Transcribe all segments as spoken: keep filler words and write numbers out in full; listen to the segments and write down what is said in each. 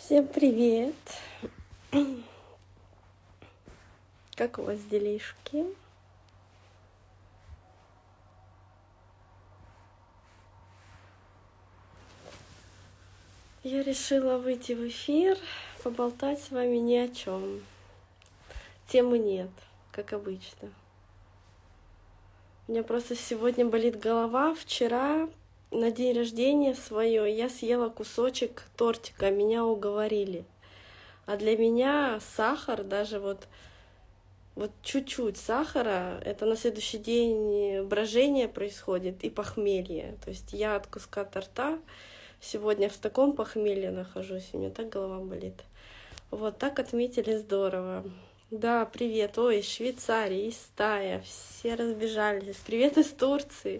Всем привет! Как у вас делишки? Я решила выйти в эфир, поболтать с вами ни о чем. Темы нет, как обычно. У меня просто сегодня болит голова. Вчера на день рождения свое я съела кусочек тортика, меня уговорили. А для меня сахар, даже вот, вот чуть-чуть сахара, это на следующий день брожение происходит и похмелье. То есть я от куска торта сегодня в таком похмелье нахожусь, и у меня так голова болит. Вот так отметили, здорово. Да, привет. Ой, из Швейцарии, из Тая, все разбежались. Привет из Турции.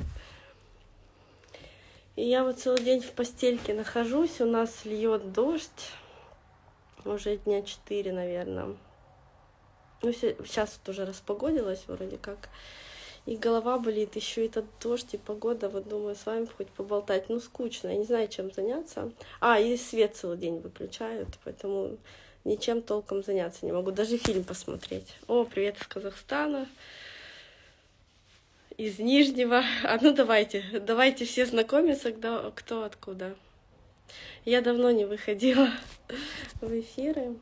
И я вот целый день в постельке нахожусь, у нас льет дождь. Уже дня четыре, наверное. Ну, сейчас вот уже распогодилось вроде как. И голова болит, еще этот дождь и погода. Вот думаю, с вами хоть поболтать. Ну, скучно, я не знаю, чем заняться. А, и свет целый день выключают, поэтому ничем толком заняться не могу. Даже фильм посмотреть. О, привет из Казахстана. Из Нижнего. А ну давайте, давайте все знакомиться, кто, кто откуда. Я давно не выходила в эфиры.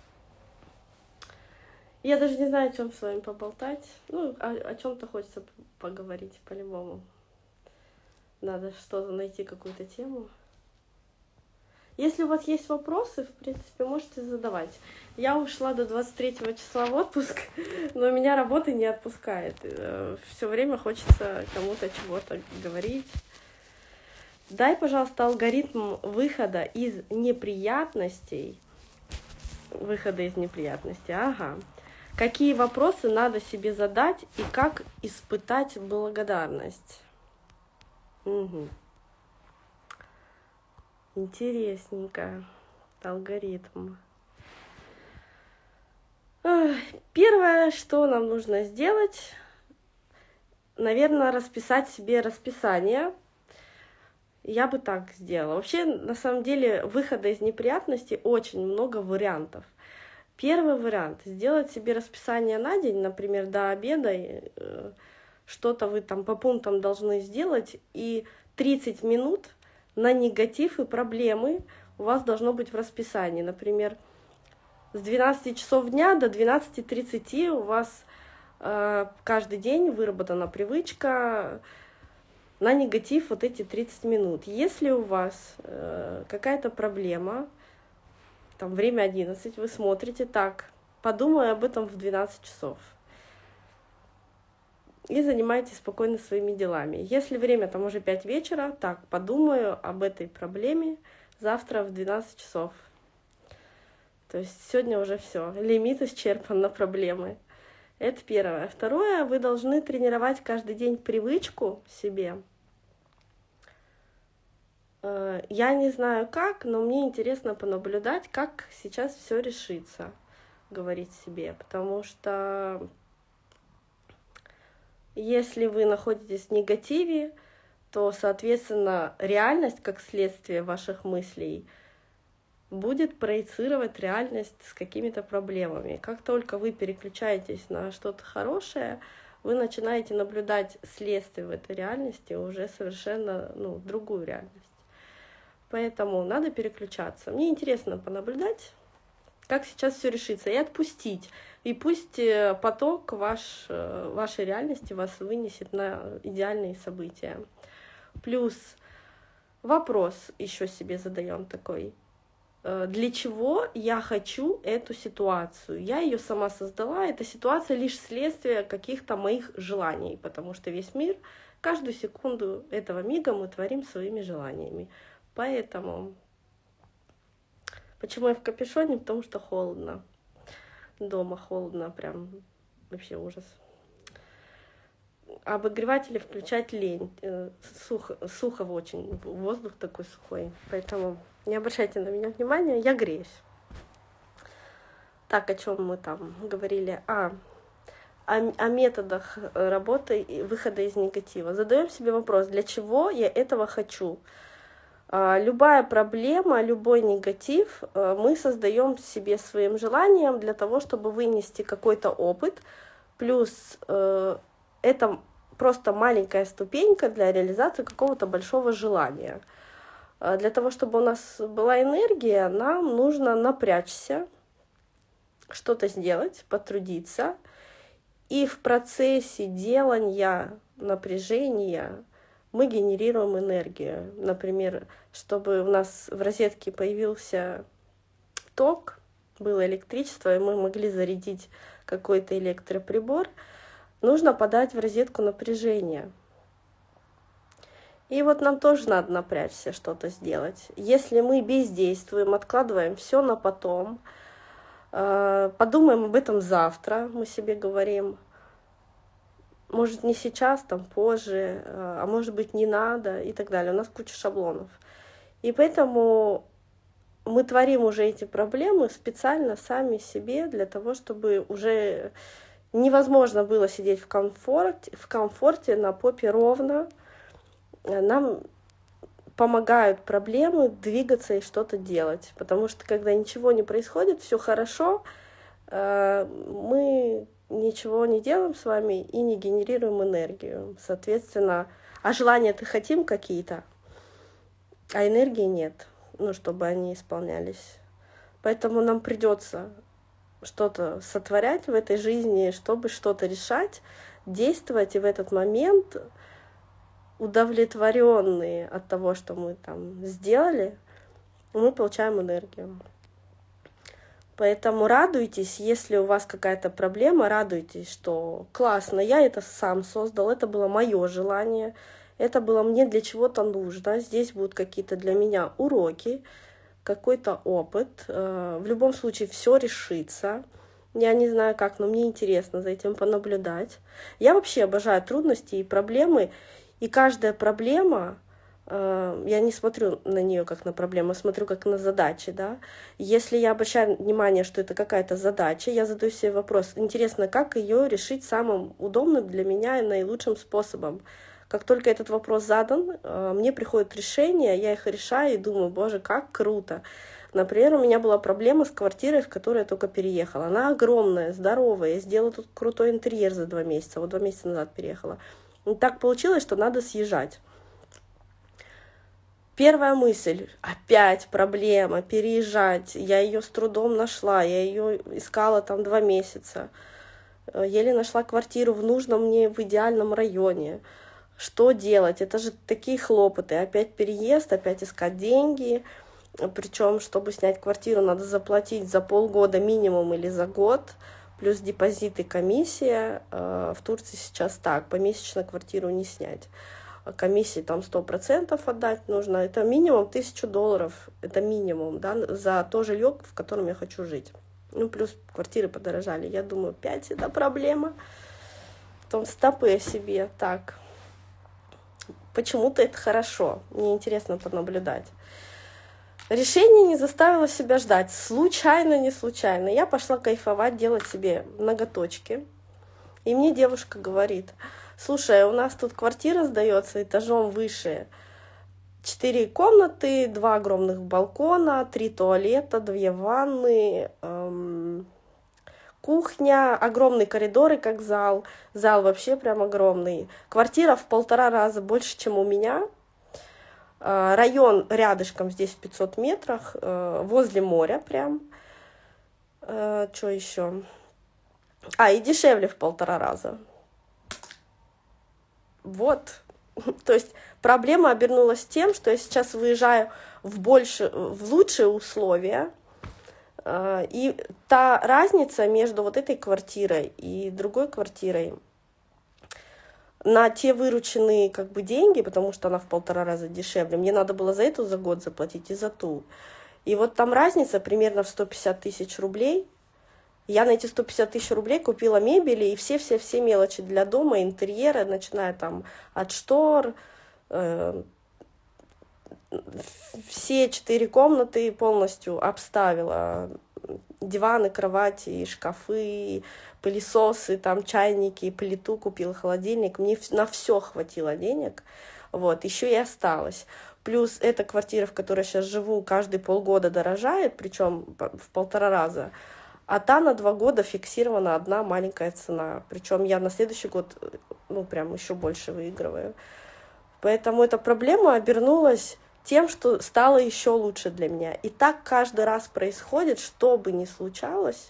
Я даже не знаю, о чем с вами поболтать. Ну, о, о чем-то хочется поговорить по-любому. Надо что-то найти, какую-то тему. Если у вас есть вопросы, в принципе, можете задавать. Я ушла до двадцать третьего числа в отпуск, но меня работа не отпускает. Все время хочется кому-то чего-то говорить. Дай, пожалуйста, алгоритм выхода из неприятностей. Выхода из неприятностей, ага. Какие вопросы надо себе задать и как испытать благодарность? Угу. Интересненько. Алгоритм. Первое, что нам нужно сделать, наверное, расписать себе расписание. Я бы так сделала. Вообще, на самом деле, выхода из неприятностей очень много вариантов. Первый вариант — сделать себе расписание на день, например, до обеда, что-то вы там по пунктам должны сделать, и тридцать минут на негатив и проблемы у вас должно быть в расписании. Например, с двенадцати часов дня до двенадцати тридцати у вас э, каждый день выработана привычка на негатив вот эти тридцать минут. Если у вас э, какая-то проблема, там время одиннадцать, вы смотрите, так, подумаю об этом в двенадцать часов. И занимайтесь спокойно своими делами. Если время там уже пять вечера, так, подумаю об этой проблеме завтра в двенадцать часов. То есть сегодня уже все, лимит исчерпан на проблемы. Это первое. Второе, вы должны тренировать каждый день привычку себе. Я не знаю как, но мне интересно понаблюдать, как сейчас все решится, говорить себе. Потому что если вы находитесь в негативе, то, соответственно, реальность, как следствие ваших мыслей, будет проецировать реальность с какими-то проблемами. Как только вы переключаетесь на что-то хорошее, вы начинаете наблюдать следствие в этой реальности, уже совершенно ну, другую реальность. Поэтому надо переключаться. Мне интересно понаблюдать, как сейчас все решится, и отпустить. И пусть поток ваш, вашей реальности вас вынесет на идеальные события. Плюс вопрос еще себе задаем такой. Для чего я хочу эту ситуацию? Я ее сама создала. Эта ситуация лишь следствие каких-то моих желаний, потому что весь мир, каждую секунду этого мига мы творим своими желаниями. Поэтому, почему я в капюшоне? Потому что холодно. Дома холодно, прям вообще ужас. Обогреватели включать лень. Сухо, сухо очень, воздух такой сухой. Поэтому не обращайте на меня внимания, я греюсь. Так, о чем мы там говорили? А, о, о методах работы и выхода из негатива. Задаем себе вопрос, для чего я этого хочу? Любая проблема, любой негатив мы создаем себе своим желанием для того, чтобы вынести какой-то опыт. Плюс это просто маленькая ступенька для реализации какого-то большого желания. Для того, чтобы у нас была энергия, нам нужно напрячься, что-то сделать, потрудиться. И в процессе делания, напряжения мы генерируем энергию. Например, чтобы у нас в розетке появился ток, было электричество, и мы могли зарядить какой-то электроприбор, нужно подать в розетку напряжение. И вот нам тоже надо напрячься, что-то сделать. Если мы бездействуем, откладываем все на потом, подумаем об этом завтра, мы себе говорим, может не сейчас, там позже, а может быть не надо и так далее. У нас куча шаблонов. И поэтому мы творим уже эти проблемы специально сами себе для того, чтобы уже невозможно было сидеть в комфорте, в комфорте на попе ровно. Нам помогают проблемы двигаться и что-то делать. Потому что когда ничего не происходит, все хорошо, мы ничего не делаем с вами и не генерируем энергию. Соответственно, а желания-то хотим какие-то, а энергии нет, ну, чтобы они исполнялись. Поэтому нам придется что-то сотворять в этой жизни, чтобы что-то решать, действовать, и в этот момент удовлетворенные от того, что мы там сделали, мы получаем энергию. Поэтому радуйтесь, если у вас какая-то проблема, радуйтесь, что классно, я это сам создал, это было мое желание, это было мне для чего-то нужно, здесь будут какие-то для меня уроки, какой-то опыт. В любом случае все решится. Я не знаю как, но мне интересно за этим понаблюдать. Я вообще обожаю трудности и проблемы, и каждая проблема, я не смотрю на нее как на проблему, смотрю как на задачи, да. Если я обращаю внимание, что это какая-то задача, я задаю себе вопрос, интересно, как ее решить самым удобным для меня и наилучшим способом. Как только этот вопрос задан, мне приходит решение, я их решаю и думаю, боже, как круто. Например, у меня была проблема с квартирой, в которую я только переехала. Она огромная, здоровая, я сделала тут крутой интерьер за два месяца, вот два месяца назад переехала. И так получилось, что надо съезжать. Первая мысль, опять проблема, переезжать. Я ее с трудом нашла, я ее искала там два месяца. Еле нашла квартиру в нужном мне, в идеальном районе. Что делать? Это же такие хлопоты. Опять переезд, опять искать деньги. Причем, чтобы снять квартиру, надо заплатить за полгода минимум или за год. Плюс депозит и комиссия. В Турции сейчас так, помесячно квартиру не снять. Комиссии там сто процентов отдать нужно. Это минимум тысячу долларов. Это минимум, да, за то жилье, в котором я хочу жить. Ну, плюс квартиры подорожали. Я думаю, пять это проблема. Потом стопы себе. Так. Почему-то это хорошо. Мне интересно понаблюдать. Решение не заставило себя ждать. Случайно, не случайно. Я пошла кайфовать, делать себе ноготочки. И мне девушка говорит, слушай, у нас тут квартира сдается этажом выше. Четыре комнаты, два огромных балкона, три туалета, две ванны, эм, кухня, огромные коридоры, как зал. Зал вообще прям огромный. Квартира в полтора раза больше, чем у меня. Э, район рядышком, здесь в пятьсот метрах, э, возле моря прям. Э, что еще? А, и дешевле в полтора раза. Вот. То есть проблема обернулась тем, что я сейчас выезжаю в, больше, в лучшие условия. И та разница между вот этой квартирой и другой квартирой на те вырученные как бы деньги, потому что она в полтора раза дешевле, мне надо было за эту за год заплатить и за ту. И вот там разница примерно в сто пятьдесят тысяч рублей. Я на эти сто пятьдесят тысяч рублей купила мебели и все-все-все мелочи для дома, интерьера, начиная там от штор, э, все четыре комнаты полностью обставила. Диваны, кровати, шкафы, пылесосы, там чайники, плиту купила, холодильник. Мне на все хватило денег. Вот, еще и осталось. Плюс эта квартира, в которой я сейчас живу, каждые полгода дорожает, причем в полтора раза. А та на два года фиксирована одна маленькая цена. Причем я на следующий год, ну, прям еще больше выигрываю. Поэтому эта проблема обернулась тем, что стало еще лучше для меня. И так каждый раз происходит, что бы ни случалось.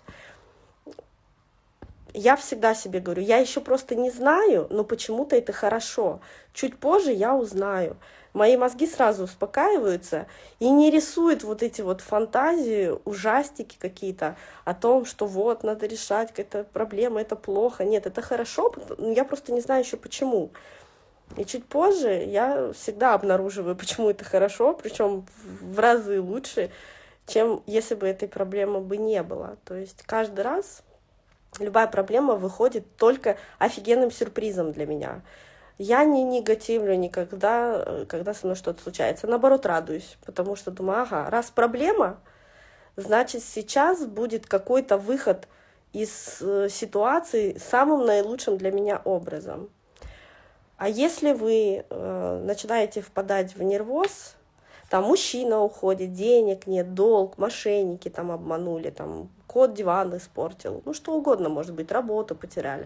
Я всегда себе говорю, я еще просто не знаю, но почему-то это хорошо. Чуть позже я узнаю. Мои мозги сразу успокаиваются и не рисуют вот эти вот фантазии, ужастики какие-то о том, что вот, надо решать какая-то проблема, это плохо. Нет, это хорошо, я просто не знаю еще почему. И чуть позже я всегда обнаруживаю, почему это хорошо, причем в разы лучше, чем если бы этой проблемы бы не было. То есть каждый раз любая проблема выходит только офигенным сюрпризом для меня. Я не негативлю никогда, когда со мной что-то случается. Наоборот, радуюсь, потому что думаю, ага, раз проблема, значит, сейчас будет какой-то выход из ситуации самым наилучшим для меня образом. А если вы э, начинаете впадать в нервоз, там мужчина уходит, денег нет, долг, мошенники там обманули, там кот диван испортил, ну что угодно, может быть, работу потеряли.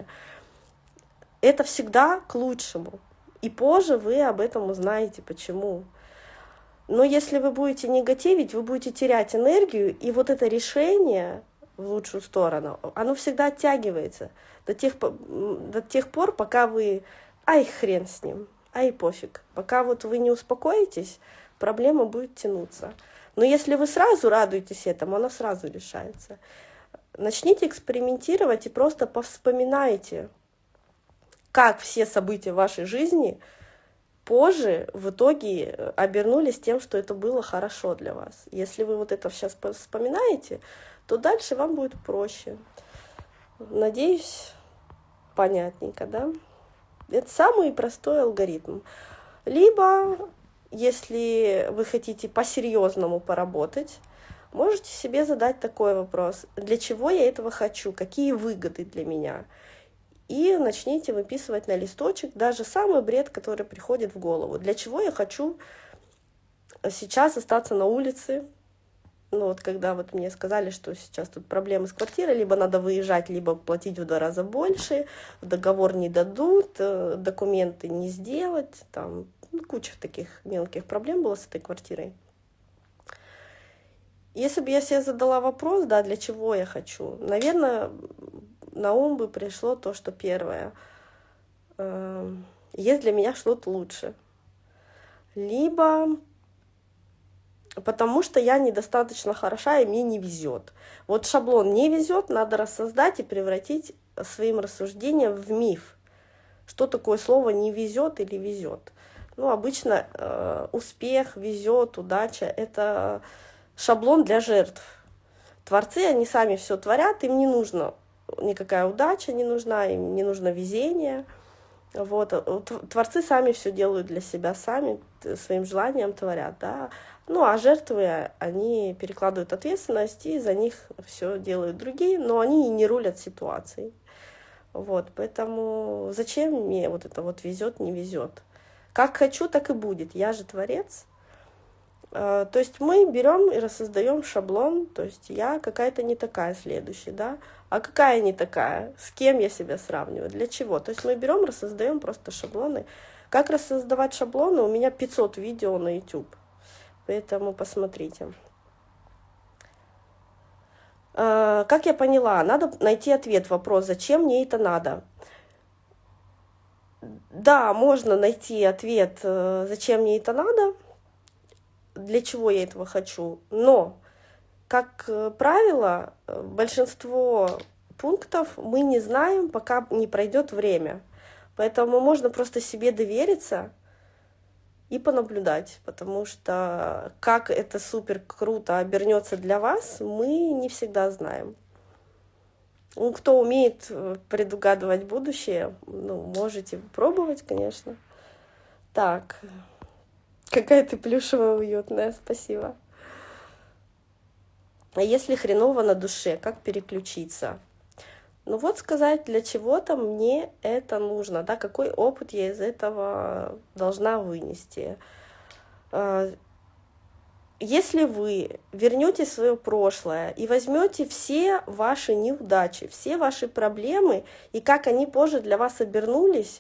Это всегда к лучшему. И позже вы об этом узнаете, почему. Но если вы будете негативить, вы будете терять энергию, и вот это решение в лучшую сторону, оно всегда оттягивается до тех, до тех пор, пока вы... Ай, хрен с ним, ай, пофиг. Пока вот вы не успокоитесь, проблема будет тянуться. Но если вы сразу радуетесь этому, она сразу решается. Начните экспериментировать и просто повспоминайте, как все события в вашей жизни позже в итоге обернулись тем, что это было хорошо для вас. Если вы вот это сейчас вспоминаете, то дальше вам будет проще. Надеюсь, понятненько, да? Это самый простой алгоритм. Либо, если вы хотите по-серьезному поработать, можете себе задать такой вопрос. Для чего я этого хочу? Какие выгоды для меня? И начните выписывать на листочек даже самый бред, который приходит в голову. Для чего я хочу сейчас остаться на улице? Ну вот когда вот мне сказали, что сейчас тут проблемы с квартирой, либо надо выезжать, либо платить в два раза больше, договор не дадут, документы не сделать, там ну, куча таких мелких проблем было с этой квартирой. Если бы я себе задала вопрос, да, для чего я хочу, наверное, на ум бы пришло то, что первое, э, есть для меня что-то лучше. Либо потому что я недостаточно хороша, и мне не везет. Вот шаблон «не везет» надо рассоздать и превратить своим рассуждением в миф. Что такое слово «не везет» или «везет»? Ну, обычно э, успех, везет, удача — это шаблон для жертв. Творцы, они сами все творят, им не нужно никакая удача, не нужна, им не нужно везение. Вот. Творцы сами все делают для себя, сами своим желанием творят, да. Ну, а жертвы, они перекладывают ответственность, и за них все делают другие, но они и не рулят ситуацией. Вот, поэтому зачем мне вот это вот везет, не везет? Как хочу, так и будет. Я же творец. То есть мы берем и рассоздаем шаблон, то есть я какая-то не такая следующая, да, а какая не такая, с кем я себя сравниваю, для чего. То есть мы берем, рассоздаем просто шаблоны. Как рассоздавать шаблоны? У меня пятьсот видео на YouTube, поэтому посмотрите. Как я поняла, надо найти ответ, вопрос, зачем мне это надо. Да, можно найти ответ, зачем мне это надо, для чего я этого хочу, но, как правило, большинство пунктов мы не знаем, пока не пройдет время. Поэтому можно просто себе довериться и понаблюдать, потому что как это супер круто обернется для вас, мы не всегда знаем. Ну, кто умеет предугадывать будущее, ну, можете пробовать, конечно. Так, какая ты плюшевая, уютная, спасибо. А если хреново на душе, как переключиться? Ну вот сказать, для чего-то мне это нужно, да, какой опыт я из этого должна вынести. Если вы вернете свое прошлое и возьмете все ваши неудачи, все ваши проблемы, и как они позже для вас обернулись,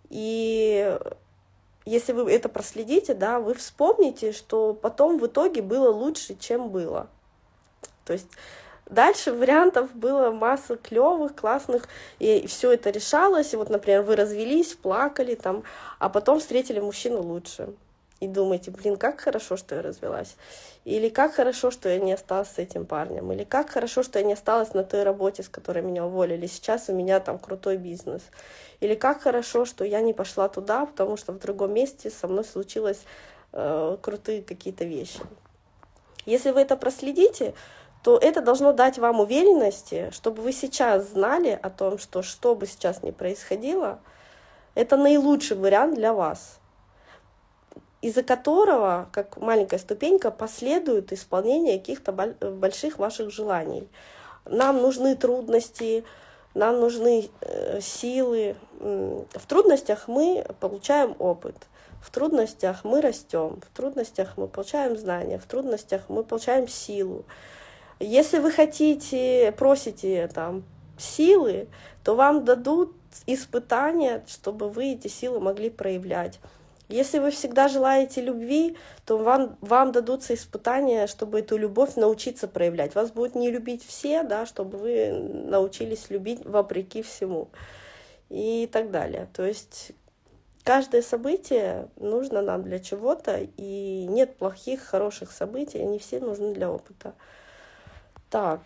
и если вы это проследите, да, вы вспомните, что потом в итоге было лучше, чем было. То есть дальше вариантов было масса клевых, классных, и все это решалось. И вот, например, вы развелись, плакали там, а потом встретили мужчину лучше. И думаете, блин, как хорошо, что я развелась. Или как хорошо, что я не осталась с этим парнем. Или как хорошо, что я не осталась на той работе, с которой меня уволили. Сейчас у меня там крутой бизнес. Или как хорошо, что я не пошла туда, потому что в другом месте со мной случилось э, крутые какие-то вещи. Если вы это проследите, то это должно дать вам уверенности, чтобы вы сейчас знали о том, что что бы сейчас ни происходило, это наилучший вариант для вас, из-за которого, как маленькая ступенька, последует исполнение каких-то больших ваших желаний. Нам нужны трудности, нам нужны э, силы. В трудностях мы получаем опыт, в трудностях мы растем, в трудностях мы получаем знания, в трудностях мы получаем силу. Если вы хотите, просите там силы, то вам дадут испытания, чтобы вы эти силы могли проявлять. Если вы всегда желаете любви, то вам, вам дадутся испытания, чтобы эту любовь научиться проявлять. Вас будут не любить все, да, чтобы вы научились любить вопреки всему и так далее. То есть каждое событие нужно нам для чего-то, и нет плохих, хороших событий, они все нужны для опыта. Так,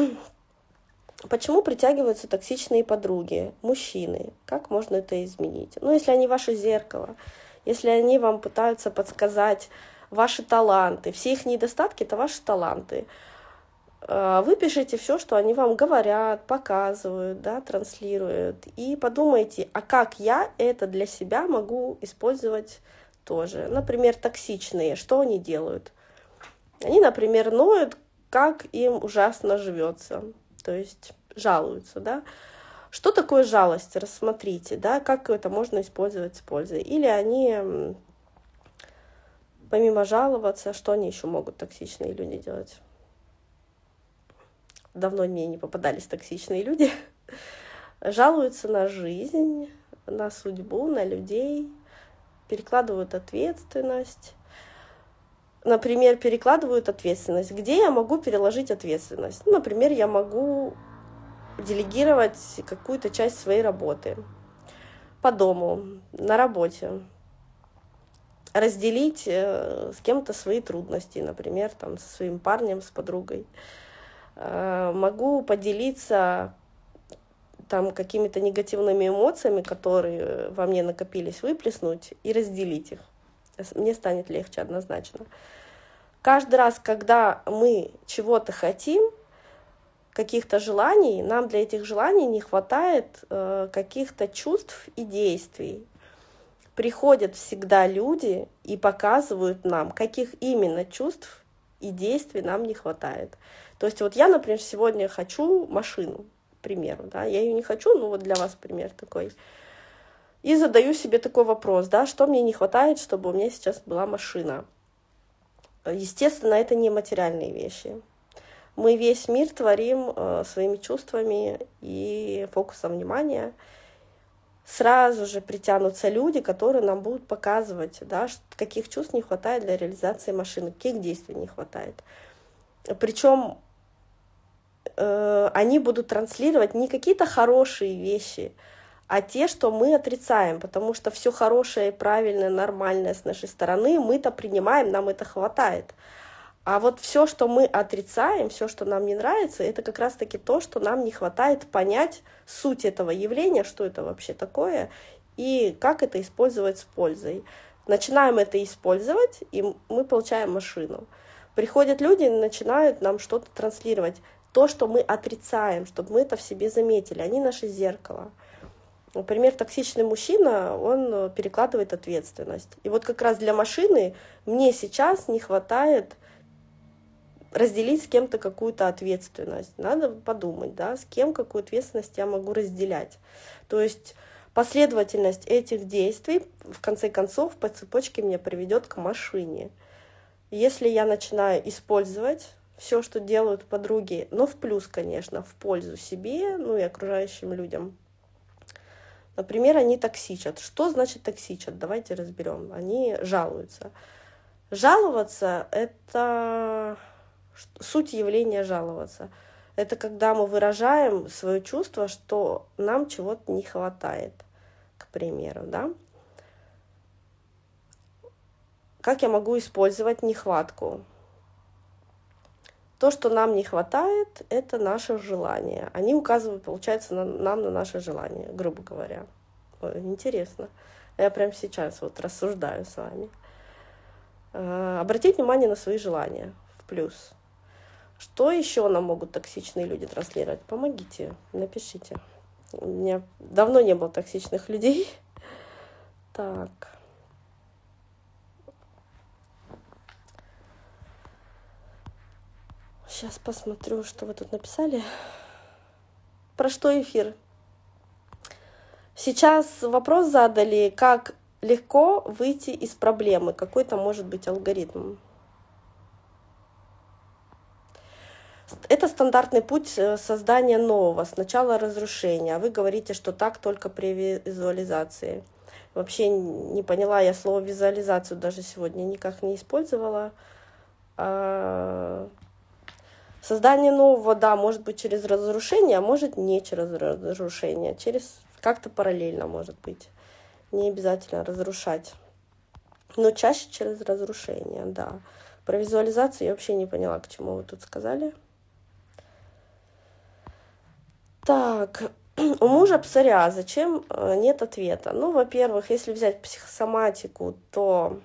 почему притягиваются токсичные подруги, мужчины? Как можно это изменить? Ну, если они ваше зеркало, если они вам пытаются подсказать ваши таланты, все их недостатки — это ваши таланты. Вы пишите все, что они вам говорят, показывают, да, транслируют, и подумайте, а как я это для себя могу использовать тоже. Например, токсичные, что они делают? Они, например, ноют, как им ужасно живется, то есть жалуются, да. Что такое жалость? Рассмотрите, да, как это можно использовать с пользой. Или они, помимо жаловаться, что они еще могут, токсичные люди, делать? Давно мне не попадались токсичные люди. Жалуются на жизнь, на судьбу, на людей, перекладывают ответственность. Например, перекладывают ответственность. Где я могу переложить ответственность? Ну, например, я могу делегировать какую-то часть своей работы по дому, на работе, разделить с кем-то свои трудности, например, там, со своим парнем, с подругой. Могу поделиться там какими-то негативными эмоциями, которые во мне накопились, выплеснуть и разделить их. Мне станет легче однозначно. Каждый раз, когда мы чего-то хотим, каких-то желаний, нам для этих желаний не хватает э, каких-то чувств и действий. Приходят всегда люди и показывают нам, каких именно чувств и действий нам не хватает. То есть вот я, например, сегодня хочу машину, к примеру, да, я ее не хочу, но вот для вас пример такой. И задаю себе такой вопрос, да, что мне не хватает, чтобы у меня сейчас была машина. Естественно, это не материальные вещи. Мы весь мир творим э, своими чувствами и фокусом внимания. Сразу же притянутся люди, которые нам будут показывать, да, каких чувств не хватает для реализации машины, каких действий не хватает. Причем э, они будут транслировать не какие-то хорошие вещи, а те, что мы отрицаем, потому что все хорошее, правильное, нормальное с нашей стороны мы-то принимаем, нам это хватает. А вот все, что мы отрицаем, все, что нам не нравится, это как раз-таки то, что нам не хватает понять суть этого явления, что это вообще такое, и как это использовать с пользой. Начинаем это использовать, и мы получаем машину. Приходят люди и начинают нам что-то транслировать. То, что мы отрицаем, чтобы мы это в себе заметили, они наше зеркало. Например, токсичный мужчина, он перекладывает ответственность. И вот как раз для машины мне сейчас не хватает разделить с кем-то какую-то ответственность. Надо подумать, да, с кем какую ответственность я могу разделять. То есть Последовательность этих действий, в конце концов, по цепочке меня приведет к машине. Если я начинаю использовать все, что делают подруги, но в плюс, конечно, в пользу себе, ну и окружающим людям. Например, они токсичат. Что значит токсичат? Давайте разберем. Они жалуются. Жаловаться — это суть явления жаловаться. Это когда мы выражаем свое чувство, что нам чего-то не хватает, к примеру, да? Как я могу использовать нехватку? То, что нам не хватает, это наше желание. Они указывают, получается, на, нам на наше желание, грубо говоря. Ой, интересно. Я прямо сейчас вот рассуждаю с вами. Обратить внимание на свои желания в плюс. Что еще нам могут токсичные люди транслировать? Помогите, напишите. У меня давно не было токсичных людей. Так. Сейчас посмотрю, что вы тут написали. Про что эфир? Сейчас вопрос задали, как легко выйти из проблемы. Какой-то может быть алгоритм. Это стандартный путь создания нового. Сначала разрушение. А вы говорите, что так только при визуализации. Вообще не поняла, я слово визуализацию даже сегодня никак не использовала. Создание нового, да, может быть через разрушение, а может не через разрушение. Через как-то параллельно может быть. Не обязательно разрушать. Но чаще через разрушение, да. Про визуализацию я вообще не поняла, к чему вы тут сказали. Так, у мужа псориаз. Зачем нет ответа? Ну, во-первых, если взять психосоматику, то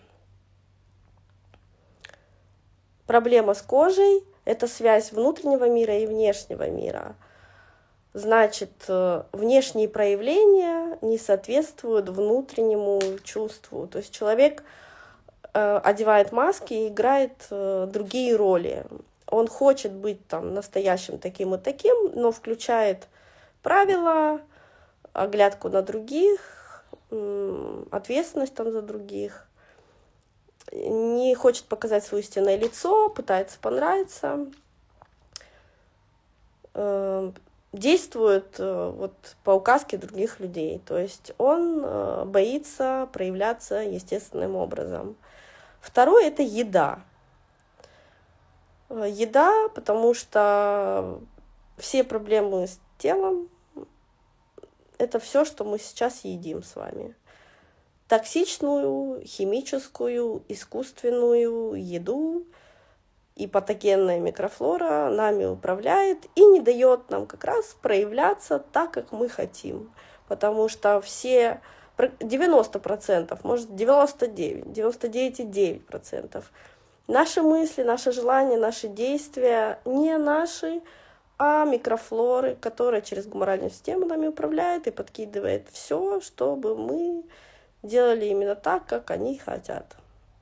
проблема с кожей — это связь внутреннего мира и внешнего мира. Значит, внешние проявления не соответствуют внутреннему чувству. То есть человек одевает маски и играет другие роли. Он хочет быть там настоящим таким и таким, но включает правила, оглядку на других, ответственность там за других. Не хочет показать свое истинное лицо, пытается понравиться. Действует вот по указке других людей. То есть он боится проявляться естественным образом. Второе — это еда. Еда, потому что все проблемы с телом — это все, что мы сейчас едим с вами. Токсичную, химическую, искусственную еду и патогенная микрофлора нами управляет и не дает нам как раз проявляться так, как мы хотим. Потому что все девяносто процентов, может девяносто девять процентов, девяносто девять целых девять десятых процента наши мысли, наши желания, наши действия не наши, а микрофлоры, которая через гуморальную систему нами управляет и подкидывает все, чтобы мы делали именно так, как они хотят.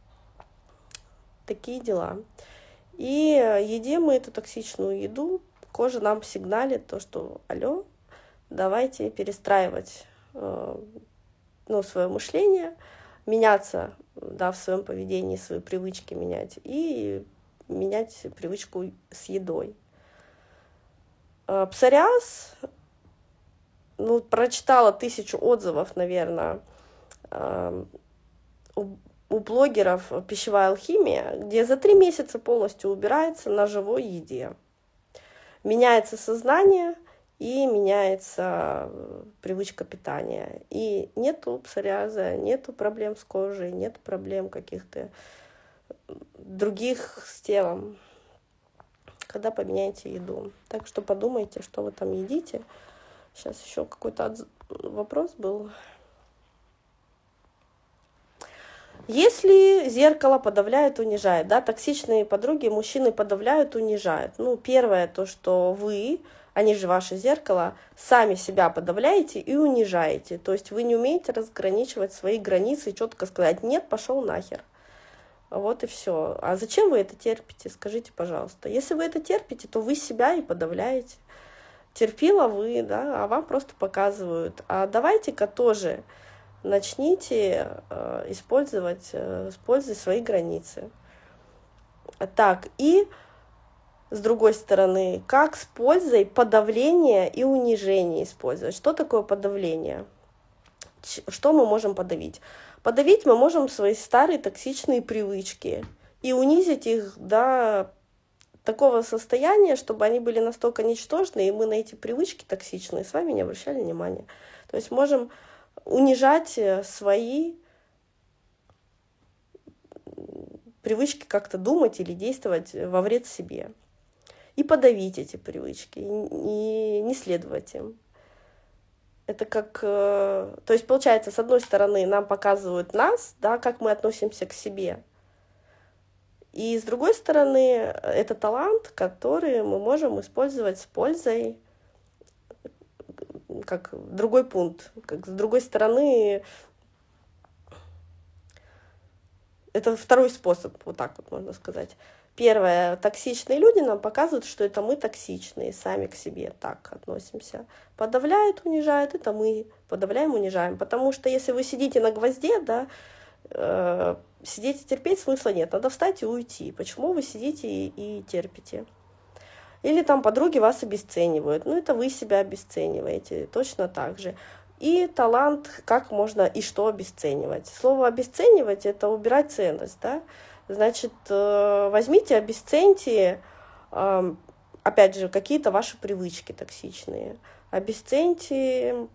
Такие дела. И едим мы эту токсичную еду, кожа нам сигналит то, что алло, давайте перестраивать э, ну, свое мышление, меняться, да, в своем поведении, свои привычки менять и менять привычку с едой. Э, псориаз, ну, прочитала тысячу отзывов, наверное, э, у, у блогеров «Пищевая алхимия», где за три месяца полностью убирается на живой еде. Меняется сознание и меняется привычка питания. И нету псориаза, нету проблем с кожей, нет проблем каких-то других с телом, когда поменяете еду. Так что подумайте, что вы там едите. Сейчас еще какой-то вопрос был. Если зеркало подавляет, унижает, да, токсичные подруги мужчины подавляют, унижают. Ну, первое, то, что вы, они же ваше зеркало, сами себя подавляете и унижаете. То есть вы не умеете разграничивать свои границы и четко сказать: нет, пошел нахер. Вот и все. А зачем вы это терпите? Скажите, пожалуйста. Если вы это терпите, то вы себя и подавляете. терпила вы, да, а вам просто показывают. А давайте-ка тоже начните э, использовать э, с пользой свои границы. Так, и с другой стороны, как с пользой подавление и унижение использовать? Что такое подавление? Что мы можем подавить? Подавить мы можем свои старые токсичные привычки и унизить их до такого состояния, чтобы они были настолько ничтожны, и мы на эти привычки токсичные с вами не обращали внимания. То есть можем унижать свои привычки как-то думать или действовать во вред себе. И подавить эти привычки, и не следовать им. Это как... То есть, получается, с одной стороны, нам показывают нас, да, как мы относимся к себе. И с другой стороны, это талант, который мы можем использовать с пользой, как другой пункт. Как с другой стороны, это второй способ, вот так вот можно сказать. Первое, токсичные люди нам показывают, что это мы токсичные, сами к себе так относимся. Подавляют, унижают, это мы подавляем, унижаем. Потому что если вы сидите на гвозде, да, э, сидеть и терпеть смысла нет, надо встать и уйти. Почему вы сидите и, и терпите? Или там подруги вас обесценивают, ну это вы себя обесцениваете, точно так же. И талант, как можно и что обесценивать. Слово обесценивать — это убирать ценность, да. Значит, возьмите, обесценьте, опять же, какие-то ваши привычки токсичные. Обесценьте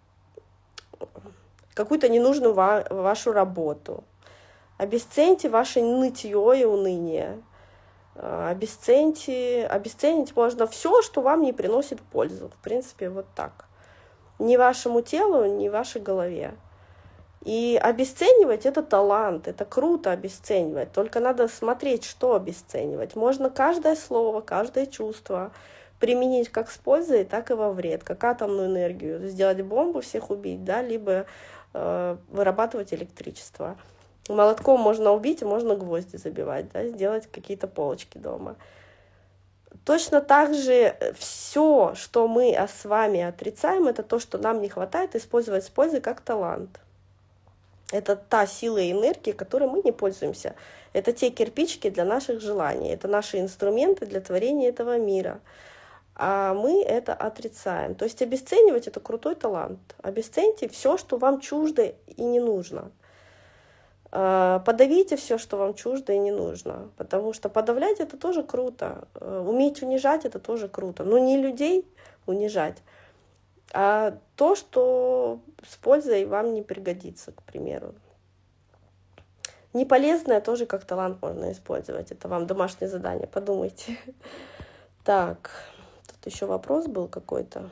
какую-то ненужную вашу работу. Обесценьте ваше нытье и уныние. Обесценьте, обесценить можно все, что вам не приносит пользу. В принципе, вот так. Ни вашему телу, ни вашей голове. И обесценивать — это талант, это круто обесценивать. Только надо смотреть, что обесценивать. Можно каждое слово, каждое чувство применить как с пользой, так и во вред. Как атомную энергию. Сделать бомбу, всех убить, да, либо э, вырабатывать электричество. Молотком можно убить, можно гвозди забивать, да, сделать какие-то полочки дома. Точно так же все, что мы с вами отрицаем, это то, что нам не хватает, использовать с пользой как талант. Это та сила и энергия, которой мы не пользуемся. Это те кирпичики для наших желаний. Это наши инструменты для творения этого мира. А мы это отрицаем. То есть обесценивать — это крутой талант. Обесценьте все, что вам чуждо и не нужно. Подавите все, что вам чуждо и не нужно. Потому что подавлять — это тоже круто. Уметь унижать — это тоже круто. Но не людей унижать, а то, что с пользой вам не пригодится, к примеру. Неполезное тоже как талант можно использовать. Это вам домашнее задание, подумайте. Так, тут еще вопрос был какой-то.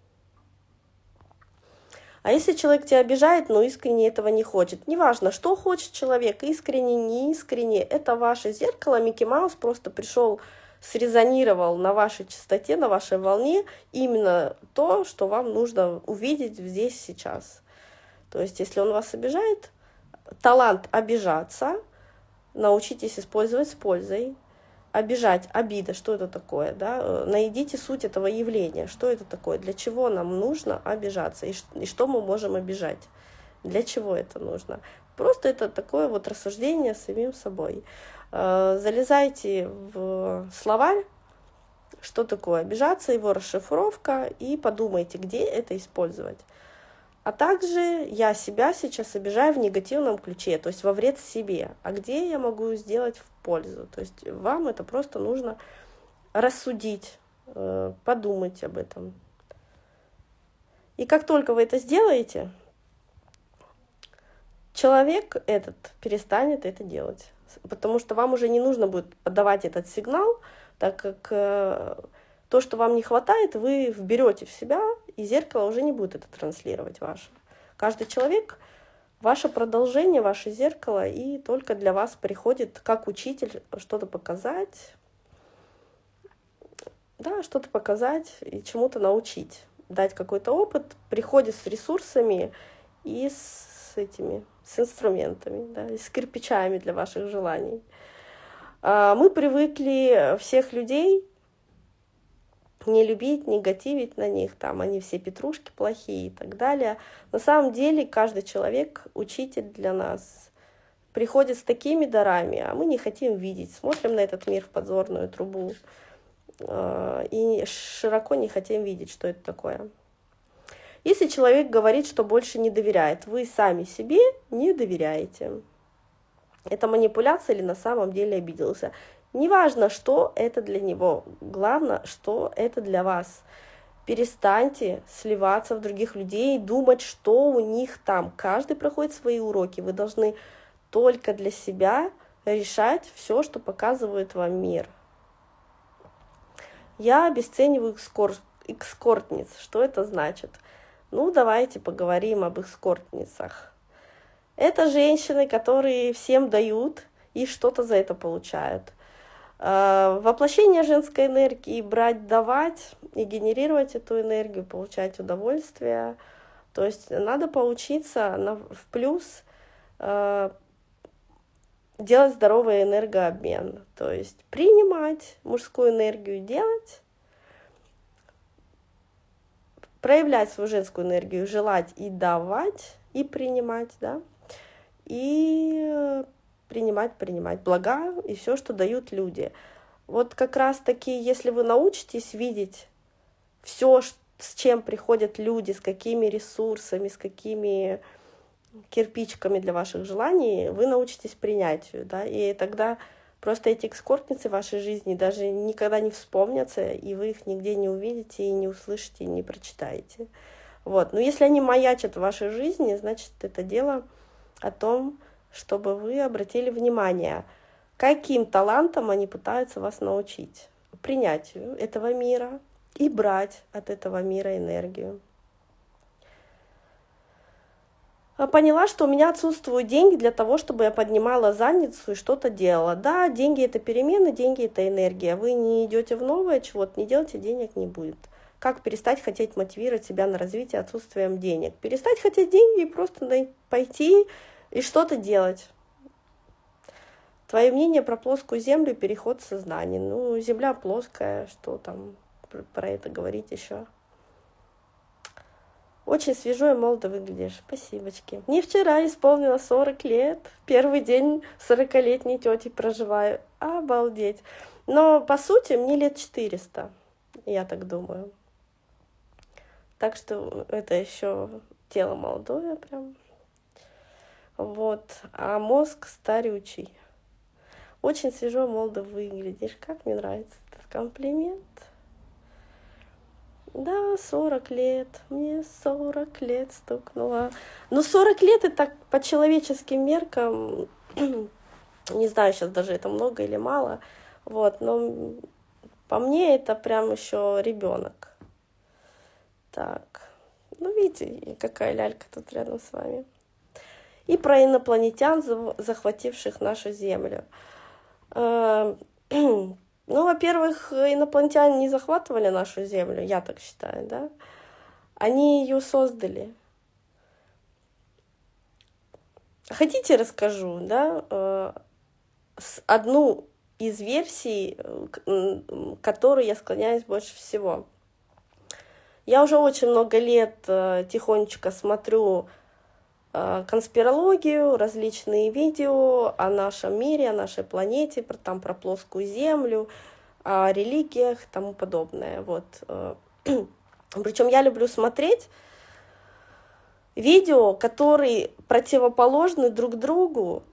А если человек тебя обижает, но искренне этого не хочет? Неважно, что хочет человек, искренне, не искренне, это ваше зеркало. Микки Маус просто пришел, срезонировал на вашей частоте, на вашей волне именно то, что вам нужно увидеть здесь, сейчас. То есть, если он вас обижает, талант обижаться, научитесь использовать с пользой. Обижать, обида, что это такое, да? Найдите суть этого явления, что это такое, для чего нам нужно обижаться, и что мы можем обижать, для чего это нужно. Просто это такое вот рассуждение с самим собой. Залезайте в словарь, что такое обижаться, его расшифровка, и подумайте, где это использовать. А также я себя сейчас обижаю в негативном ключе, то есть во вред себе. А где я могу сделать в пользу? То есть вам это просто нужно рассудить, подумать об этом. И как только вы это сделаете, человек этот перестанет это делать. Потому что вам уже не нужно будет подавать этот сигнал, так как то, что вам не хватает, вы вберете в себя, и зеркало уже не будет это транслировать ваше. Каждый человек — ваше продолжение, ваше зеркало, и только для вас приходит как учитель что-то показать, да, что-то показать и чему-то научить, дать какой-то опыт, приходит с ресурсами и с этими, с инструментами, да, и с кирпичами для ваших желаний. Мы привыкли всех людей не любить, негативить на них, там они все петрушки плохие и так далее. На самом деле каждый человек учитель для нас, приходит с такими дарами, а мы не хотим видеть, смотрим на этот мир в подзорную трубу и широко не хотим видеть, что это такое. Если человек говорит, что больше не доверяет, вы сами себе не доверяете. Это манипуляция или на самом деле обиделся. Неважно, что это для него, главное, что это для вас. Перестаньте сливаться в других людей, думать, что у них там. Каждый проходит свои уроки. Вы должны только для себя решать все, что показывает вам мир. Я обесцениваю экскор... экскортниц. Что это значит? Ну, давайте поговорим об эскортницах. Это женщины, которые всем дают и что-то за это получают. Воплощение женской энергии, брать, давать и генерировать эту энергию, получать удовольствие. То есть надо поучиться на, в плюс э, делать здоровый энергообмен. То есть принимать мужскую энергию, делать, проявлять свою женскую энергию, желать и давать, и принимать, да, и принимать, принимать блага и все, что дают люди. Вот как раз-таки, если вы научитесь видеть все, с чем приходят люди, с какими ресурсами, с какими кирпичиками для ваших желаний, вы научитесь принятию, да, и тогда просто эти эскортницы в вашей жизни даже никогда не вспомнятся, и вы их нигде не увидите, и не услышите, и не прочитаете. Вот. Но если они маячат в вашей жизни, значит, это дело о том, чтобы вы обратили внимание, каким талантом они пытаются вас научить. Принятию этого мира и брать от этого мира энергию. Поняла, что у меня отсутствуют деньги для того, чтобы я поднимала задницу и что-то делала. Да, деньги — это перемены, деньги — это энергия. Вы не идете в новое, чего-то не делаете, денег не будет. Как перестать хотеть мотивировать себя на развитие отсутствием денег? Перестать хотеть деньги и просто пойти и что-то делать. Твое мнение про плоскую землю и переход сознания. Ну, земля плоская, что там про это говорить еще? Очень свежо и молодо выглядишь. Спасибочки. Мне вчера исполнилось сорок лет. Первый день сорокалетней тети проживаю. Обалдеть. Но, по сути, мне лет четыреста. Я так думаю. Так что это еще тело молодое прям. Вот. А мозг старючий. Очень свежо, молодо выглядишь. Как мне нравится этот комплимент. Да, сорок лет. Мне сорок лет стукнуло. Но сорок лет это по человеческим меркам, не знаю сейчас даже это много или мало, вот, но по мне это прям еще ребенок. Так, ну видите, какая лялька тут рядом с вами. И про инопланетян, захвативших нашу Землю. Ну, во-первых, инопланетяне не захватывали нашу Землю, я так считаю, да? Они ее создали. Хотите, расскажу, да? Одну из версий, к которой я склоняюсь больше всего. Я уже очень много лет тихонечко смотрю конспирологию, различные видео о нашем мире, о нашей планете, там про плоскую землю, о религиях и тому подобное. Вот. Причем я люблю смотреть видео, которые противоположны друг другу,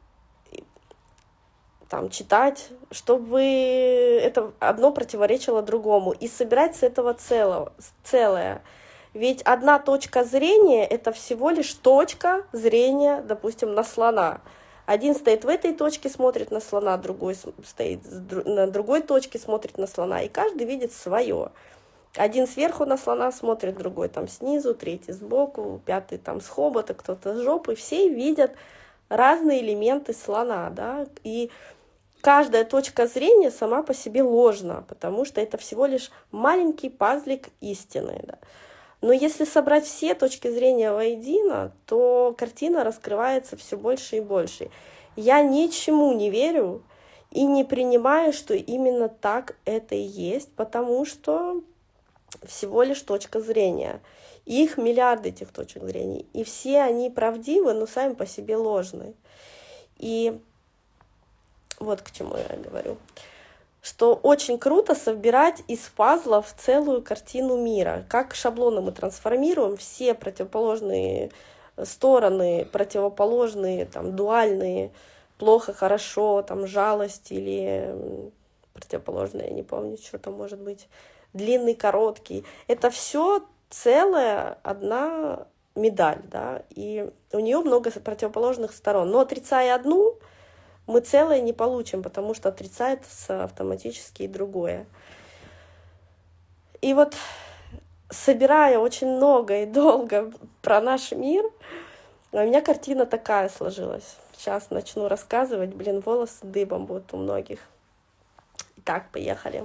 там, читать, чтобы это одно противоречило другому, и собирать с этого целого, целое. Ведь одна точка зрения — это всего лишь точка зрения, допустим, на слона. Один стоит в этой точке, смотрит на слона, другой стоит на другой точке, смотрит на слона, и каждый видит свое. Один сверху на слона смотрит, другой там снизу, третий сбоку, пятый там с хобота, кто-то с жопы. Все видят разные элементы слона, да, и каждая точка зрения сама по себе ложна, потому что это всего лишь маленький пазлик истины, да. Но если собрать все точки зрения воедино, то картина раскрывается все больше и больше. Я ничему не верю и не принимаю, что именно так это и есть, потому что всего лишь точка зрения. Их миллиарды этих точек зрения. И все они правдивы, но сами по себе ложны. И вот к чему я говорю. Что очень круто собирать из пазлов целую картину мира. Как шаблоны мы трансформируем все противоположные стороны, противоположные, там, дуальные, плохо, хорошо, там, жалость или противоположное, я не помню, что там может быть, длинный, короткий. Это все целая одна медаль, да, и у нее много противоположных сторон. Но отрицая одну, мы целое не получим, потому что отрицается автоматически и другое. И вот, собирая очень много и долго про наш мир, у меня картина такая сложилась. Сейчас начну рассказывать, блин, волосы дыбом будут у многих. Итак, поехали.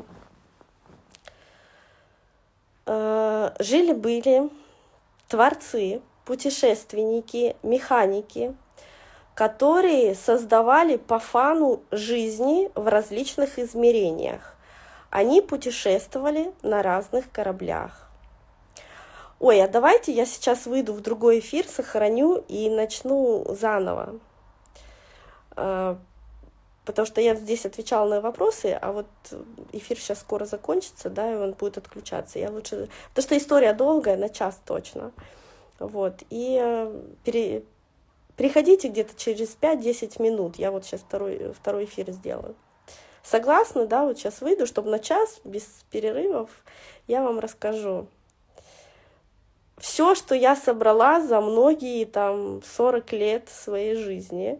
Жили-были творцы, путешественники, механики, которые создавали по фану жизни в различных измерениях. Они путешествовали на разных кораблях. Ой, а давайте я сейчас выйду в другой эфир, сохраню и начну заново. Потому что я здесь отвечала на вопросы, а вот эфир сейчас скоро закончится, да, и он будет отключаться. Я лучше... Потому что история долгая, на час точно. Вот. И пере... приходите где-то через пять-десять минут. Я вот сейчас второй, второй эфир сделаю. Согласны, да? Вот сейчас выйду, чтобы на час, без перерывов, я вам расскажу. Все, что я собрала за многие там сорок лет своей жизни,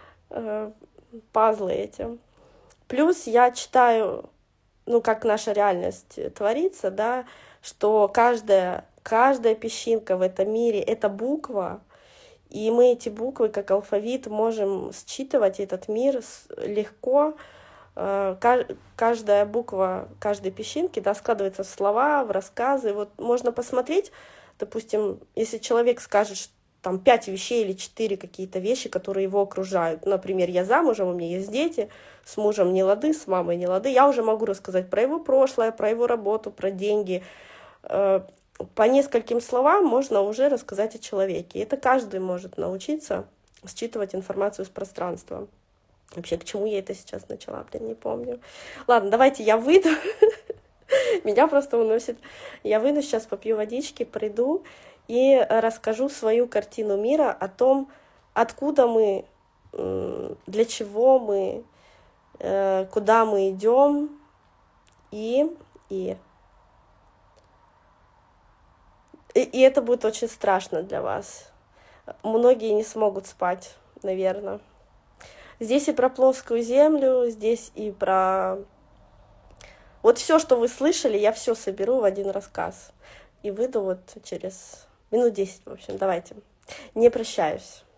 пазлы эти. Плюс я читаю, ну, как наша реальность творится, да, что каждая, каждая песчинка в этом мире — это буква, и мы эти буквы, как алфавит, можем считывать этот мир легко. Каждая буква каждой песчинки, да, складывается в слова, в рассказы. Вот можно посмотреть, допустим, если человек скажет, что там пять вещей или четыре какие-то вещи, которые его окружают. Например, я замужем, у меня есть дети, с мужем не лады, с мамой не лады. Я уже могу рассказать про его прошлое, про его работу, про деньги. По нескольким словам можно уже рассказать о человеке. И это каждый может научиться считывать информацию из пространства. Вообще, к чему я это сейчас начала, блин, не помню. Ладно, давайте я выйду. Меня просто уносит. Я выйду, сейчас попью водички, приду и расскажу свою картину мира о том, откуда мы, для чего мы, куда мы идем и, и, и это будет очень страшно для вас. Многие не смогут спать, наверное. Здесь и про плоскую землю, здесь и про... Вот все, что вы слышали, я все соберу в один рассказ. И выйду вот через минут десять, в общем. Давайте. Не прощаюсь.